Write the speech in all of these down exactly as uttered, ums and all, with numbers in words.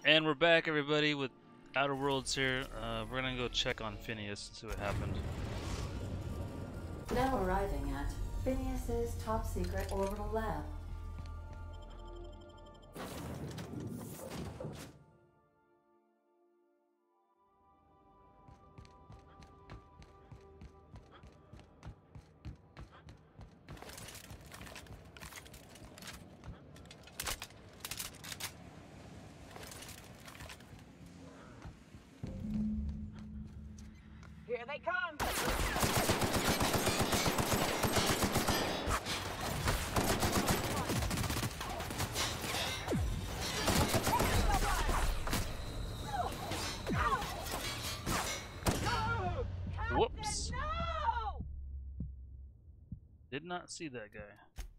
And we're back, everybody, with Outer Worlds here. Uh, we're gonna go check on Phineas and see what happened. Now arriving at Phineas's top secret orbital lab. Here they come! Whoops! No! Did not see that guy.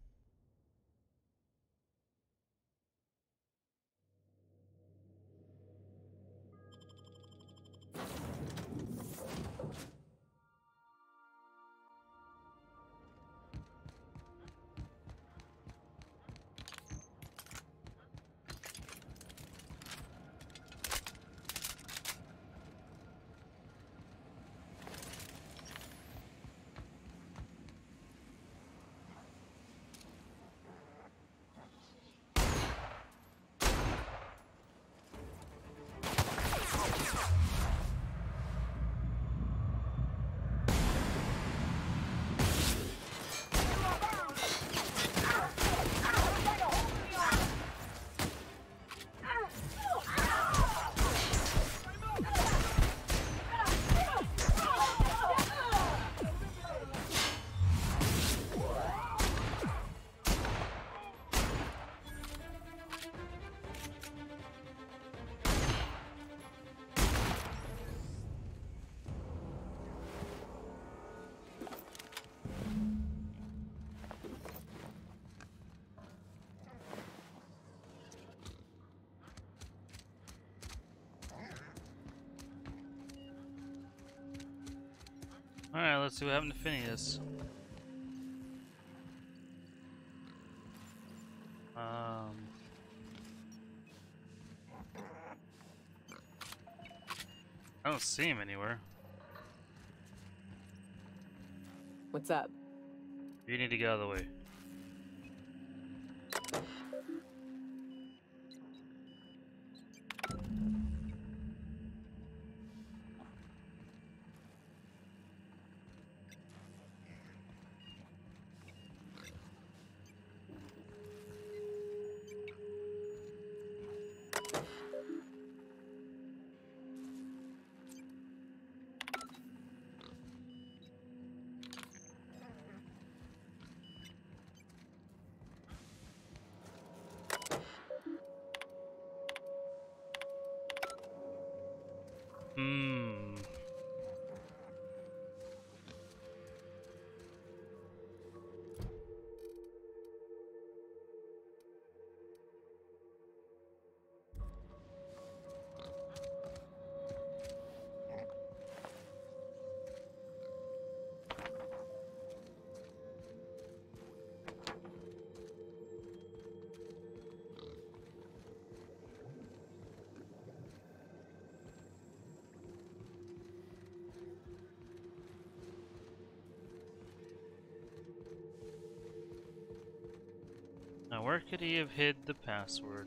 Alright, let's see what happened to Phineas. Um... I don't see him anywhere. What's up? You need to get out of the way. Hmm. Now, where could he have hid the password?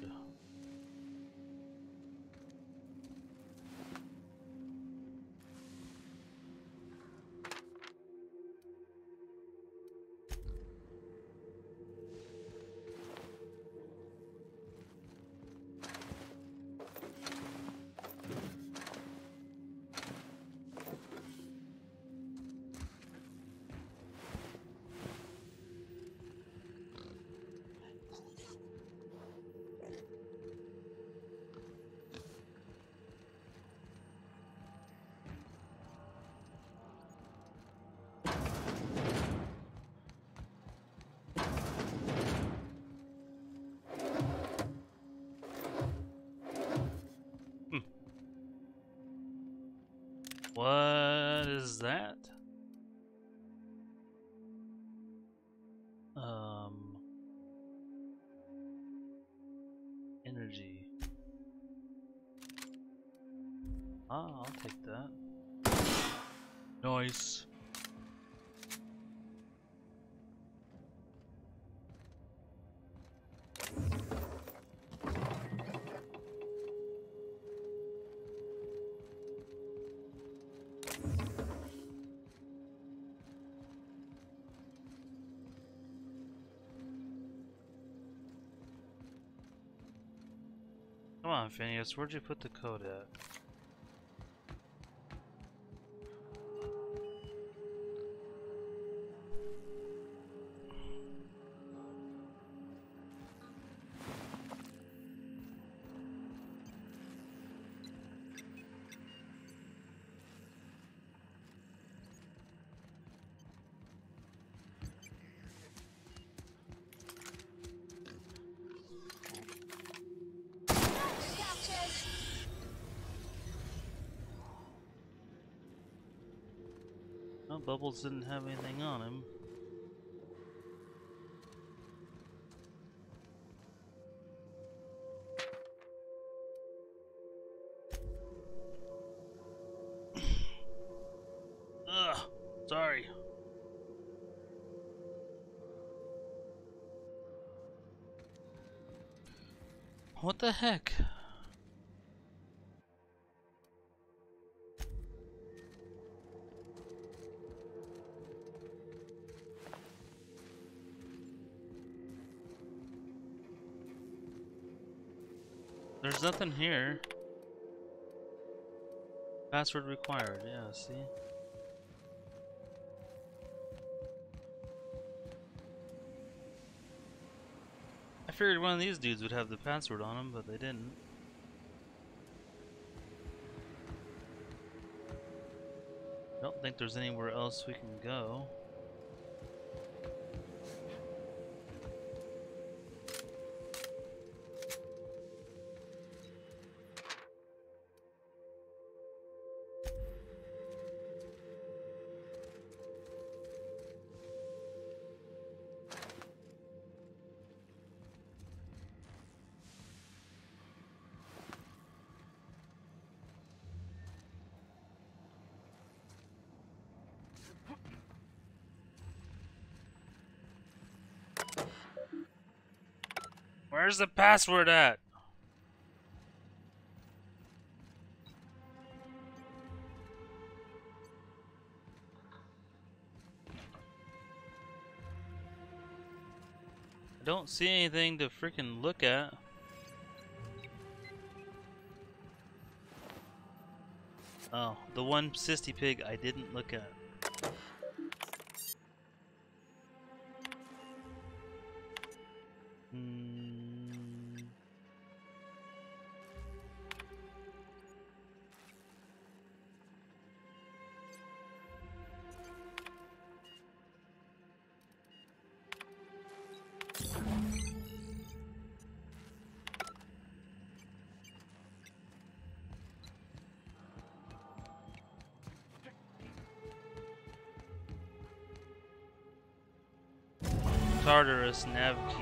What is that? Um, energy. Ah, I'll take that. Nice. Come on, Phineas, where'd you put the code at? Well, Bubbles didn't have anything on him. Ugh, sorry. What the heck? There's nothing here. Password required, yeah, see? I figured one of these dudes would have the password on him, but they didn't. I don't think there's anywhere else we can go. Where's the password at? I don't see anything to freaking look at. Oh, the one sissy pig I didn't look at. Hmm. Tartarus nav key.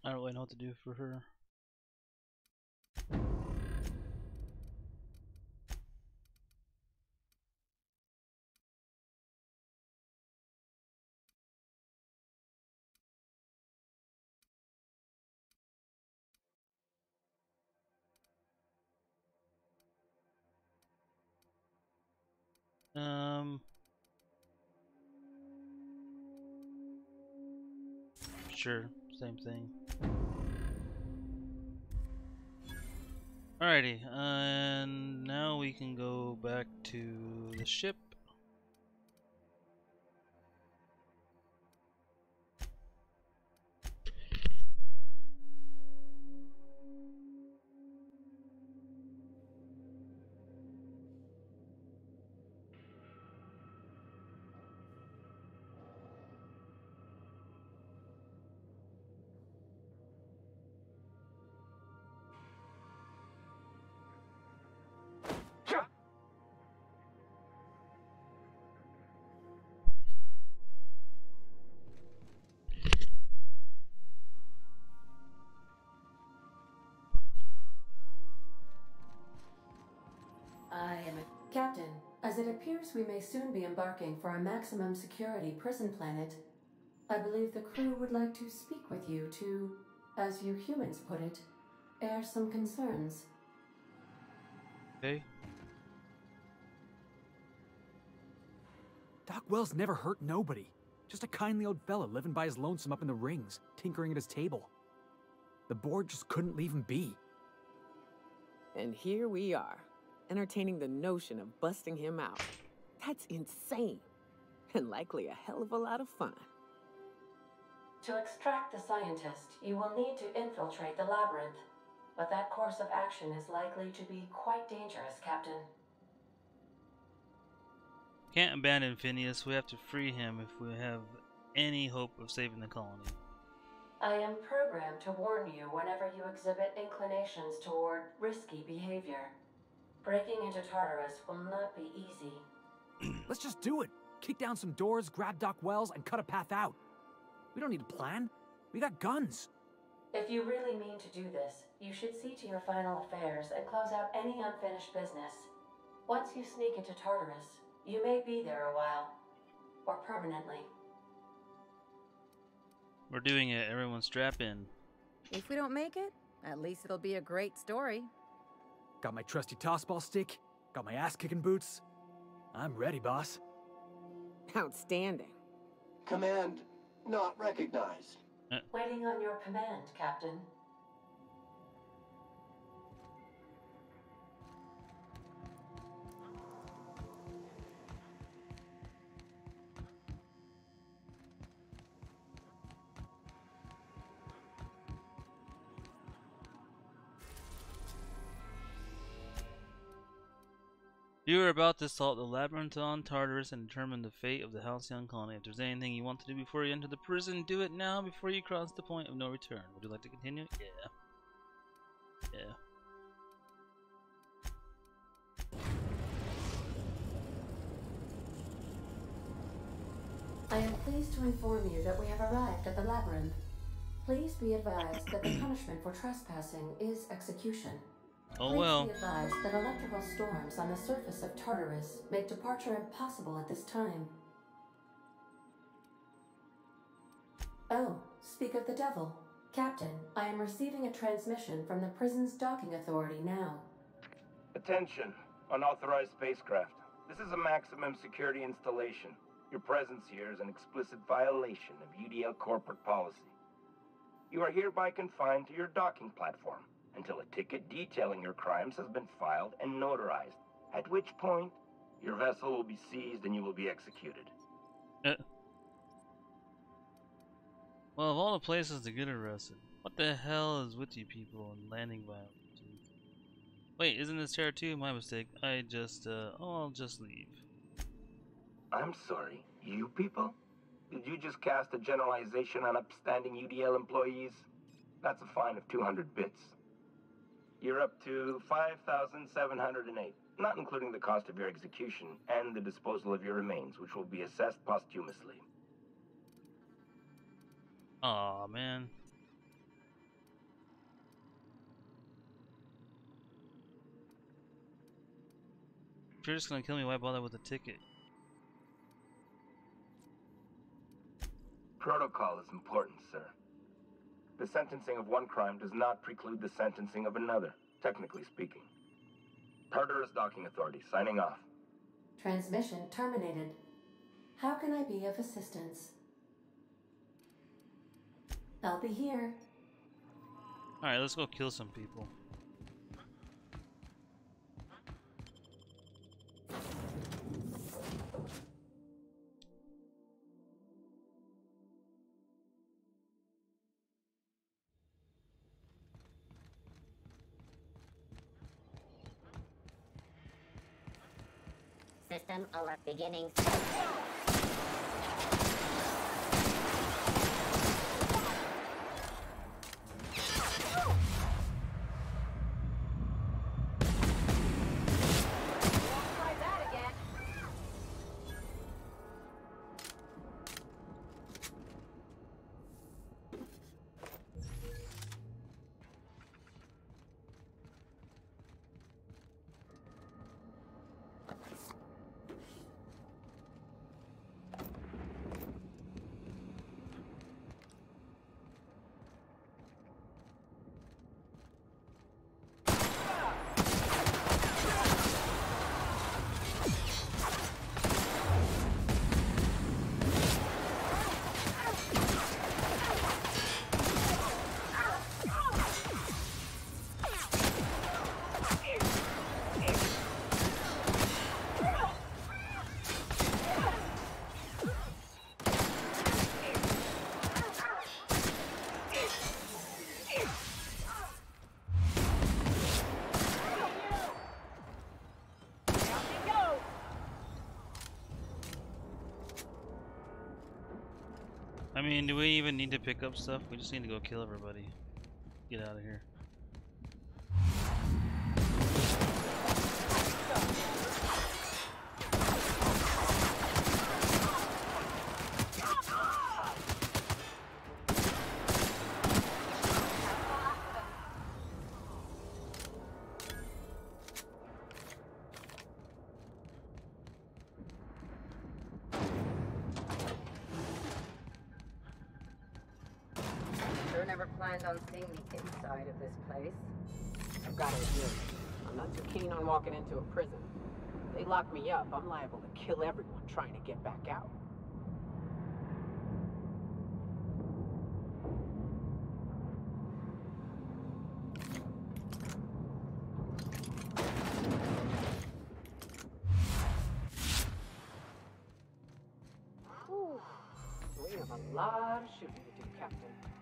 I don't really know what to do for her. Um, sure, same thing. Alrighty, and now we can go back to the ship. I am a captain. As it appears we may soon be embarking for a maximum security prison planet, I believe the crew would like to speak with you to, as you humans put it, air some concerns. Okay. Doc Wells never hurt nobody. Just a kindly old fella living by his lonesome up in the rings, tinkering at his table. The board just couldn't leave him be. And here we are, entertaining the notion of busting him out. That's insane. And likely a hell of a lot of fun. To extract the scientist, you will need to infiltrate the labyrinth. But that course of action is likely to be quite dangerous, Captain. Can't abandon Phineas. We have to free him if we have any hope of saving the colony. I am programmed to warn you whenever you exhibit inclinations toward risky behavior. Breaking into Tartarus will not be easy. Let's just do it. Kick down some doors, grab Doc Wells, and cut a path out. We don't need a plan. We got guns. If you really mean to do this, you should see to your final affairs and close out any unfinished business. Once you sneak into Tartarus, you may be there a while. Or permanently. We're doing it. Everyone strap in. If we don't make it, at least it'll be a great story. Got my trusty tossball stick. Got my ass-kicking boots. I'm ready, boss. Outstanding. Command not recognized. Waiting on your command, Captain. You are about to assault the labyrinth on Tartarus and determine the fate of the Halcyon colony. If there's anything you want to do before you enter the prison, do it now before you cross the point of no return. Would you like to continue? Yeah. Yeah. I am pleased to inform you that we have arrived at the labyrinth. Please be advised that the punishment for trespassing is execution. Oh Please well. be advised that electrical storms on the surface of Tartarus make departure impossible at this time. Oh, speak of the devil. Captain, I am receiving a transmission from the prison's docking authority now. Attention, unauthorized spacecraft. This is a maximum security installation. Your presence here is an explicit violation of U D L corporate policy. You are hereby confined to your docking platform until a ticket detailing your crimes has been filed and notarized, at which point your vessel will be seized and you will be executed. Uh, well, of all the places to get arrested, what the hell is with you people and landing violence? Wait, isn't this Terra two? My mistake. I just, uh, oh, I'll just leave. I'm sorry, you people? Did you just cast a generalization on upstanding U D L employees? That's a fine of two hundred bits. You're up to five thousand seven hundred eight, not including the cost of your execution and the disposal of your remains, which will be assessed posthumously. Aw, man. If you're just gonna kill me, why bother with a ticket? Protocol is important, sir. The sentencing of one crime does not preclude the sentencing of another, technically speaking. Tartarus Docking Authority, signing off. Transmission terminated. How can I be of assistance? I'll be here. Alright, let's go kill some people. System alert beginning. I mean, do we even need to pick up stuff? We just need to go kill everybody. Get out of here. Never planned on seeing the inside of this place. I've got to admit, I'm not too keen on walking into a prison. If they lock me up, I'm liable to kill everyone trying to get back out. Whew. We have a lot of shooting to do, Captain.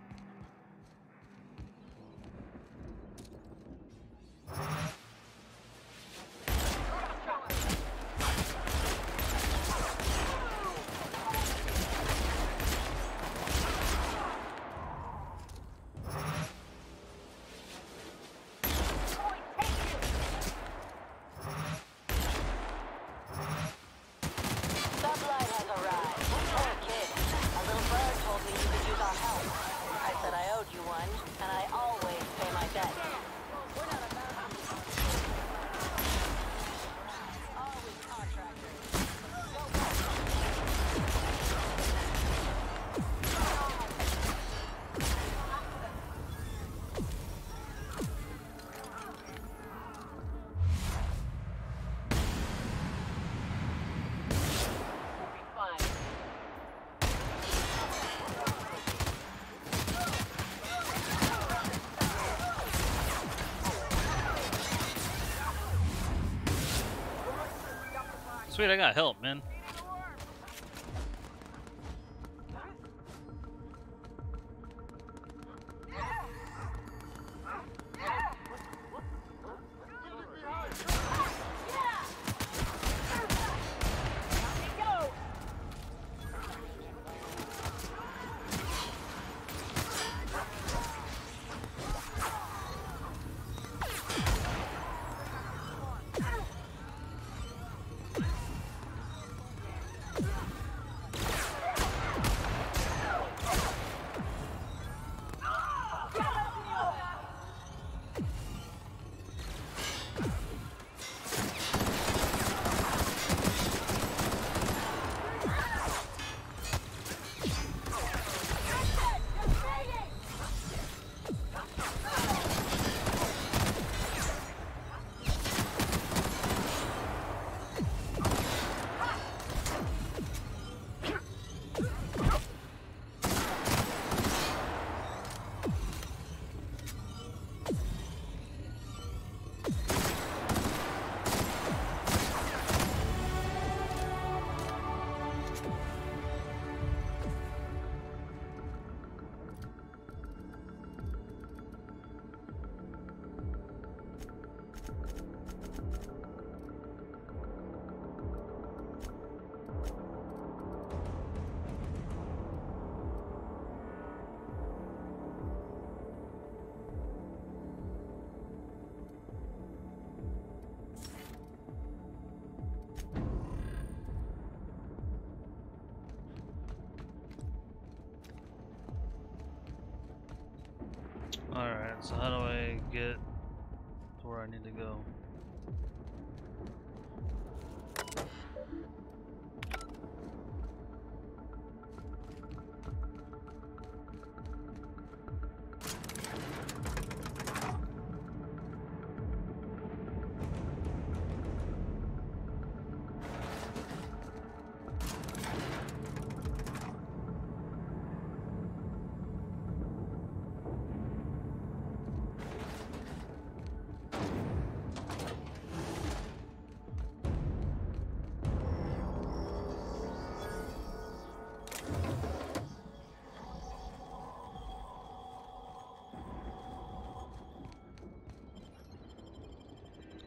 Sweet, I got help, man.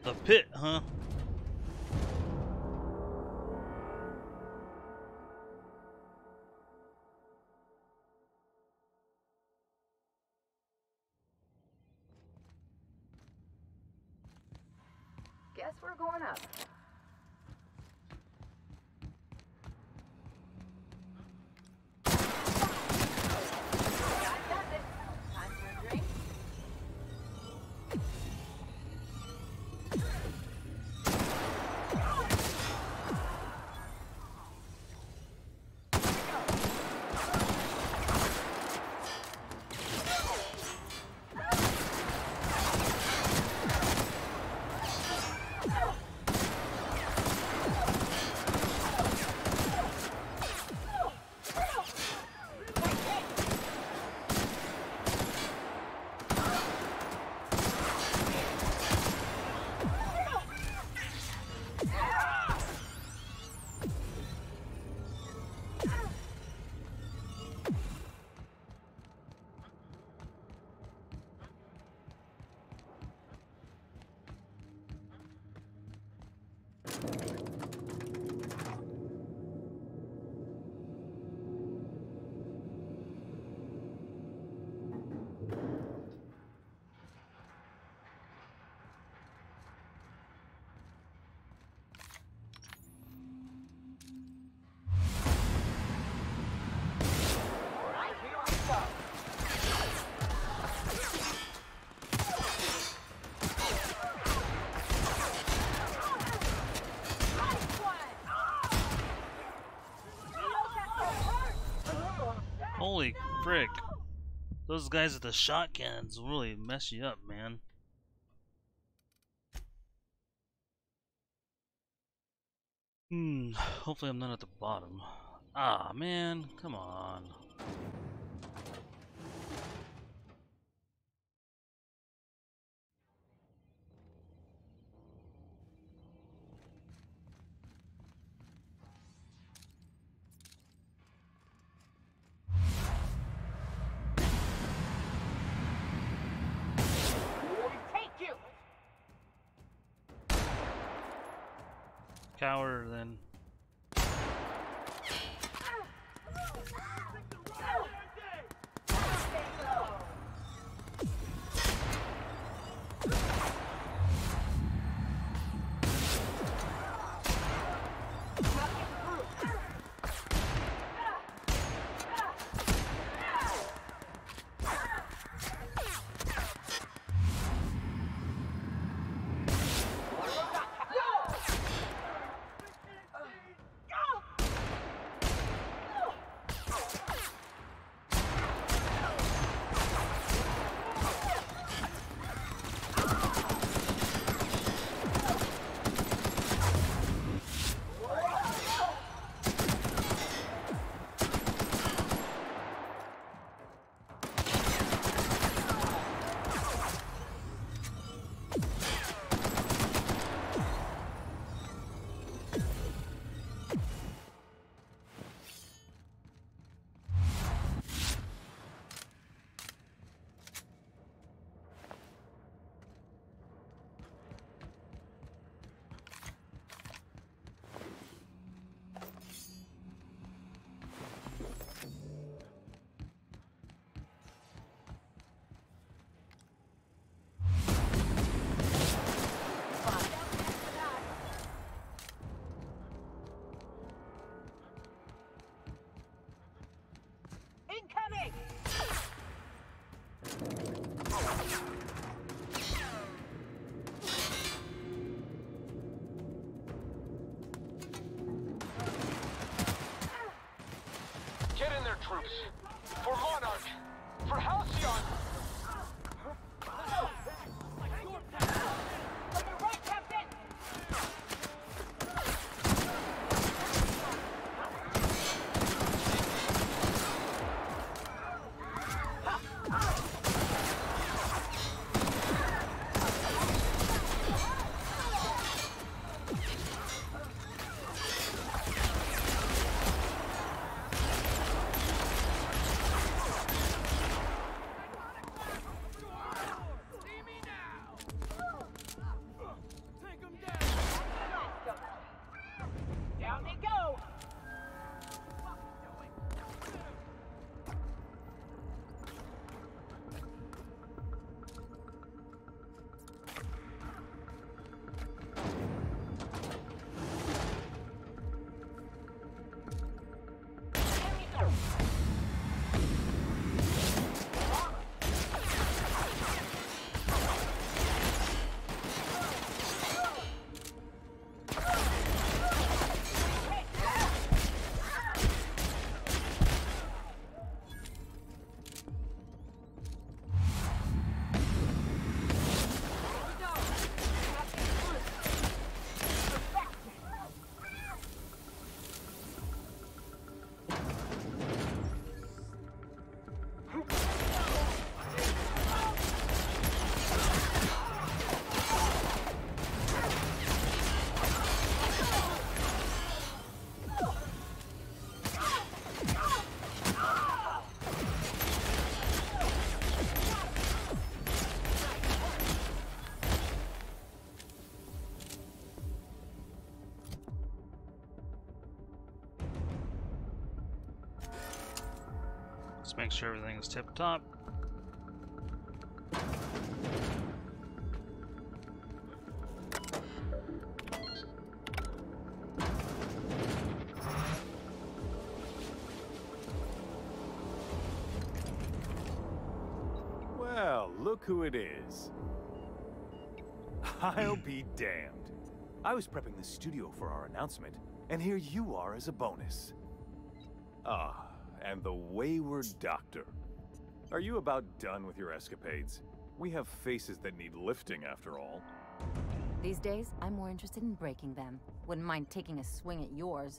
The pit, huh? Guess we're going up. Holy frick. Those guys with the shotguns will really mess you up, man. Hmm, hopefully I'm not at the bottom. Ah, man, come on. Cower, then. Troops. For Monarch. For Halcyon. Let's make sure everything is tip top. Well, look who it is. I'll be damned. I was prepping the studio for our announcement, and here you are as a bonus. Ah, and the wayward doctor. Are you about done with your escapades? We have faces that need lifting after all. These days, I'm more interested in breaking them. Wouldn't mind taking a swing at yours.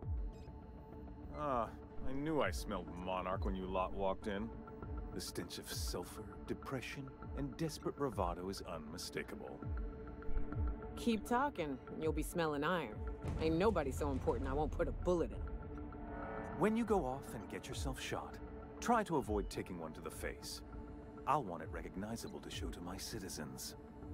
Ah, I knew I smelled Monarch when you lot walked in. The stench of sulfur, depression, and desperate bravado is unmistakable. Keep talking, and you'll be smelling iron. Ain't nobody so important I won't put a bullet in. When you go off and get yourself shot, try to avoid taking one to the face. I'll want it recognizable to show to my citizens.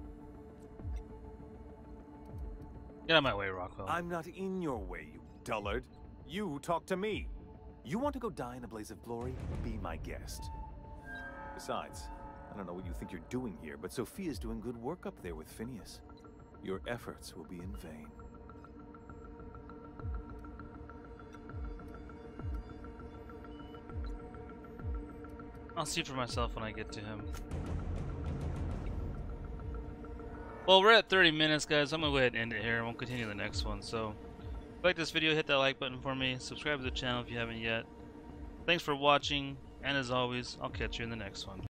Get out of my way, Rockwell. I'm not in your way, you dullard. You talk to me. You want to go die in a blaze of glory? Be my guest. Besides, I don't know what you think you're doing here, but Sophia's doing good work up there with Phineas. Your efforts will be in vain. I'll see for myself when I get to him. Well, we're at thirty minutes, guys. I'm gonna go ahead and end it here, and we'll continue the next one. So, if you like this video, hit that like button for me. Subscribe to the channel if you haven't yet. Thanks for watching, and as always, I'll catch you in the next one.